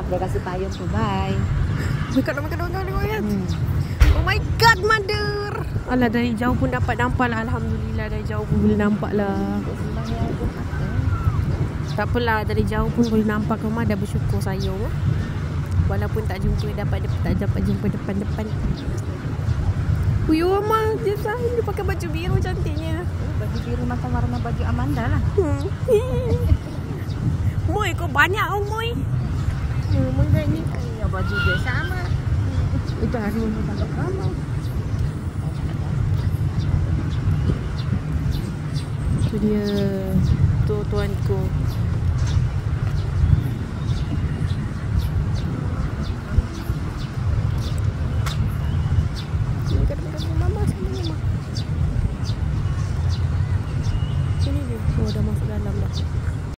Dia kasih payung tuh, bye. Oh my god, mother. Alah, dari jauh pun dapat nampak lah. Alhamdulillah, dari jauh pun boleh nampak lah. Tak apalah, dari jauh pun boleh nampak. Rumah dah bersyukur saya. Walaupun tak dapat jumpa depan-depan. Ui, Mama, dia pakai baju biru cantiknya. Baju biru macam warna baju Amanda lah. Moy, kau banyak Moy. Mungkin ini ya baju dia sama. Itu hari untuk tangkap kamu. Itu dia. Tu tuanku.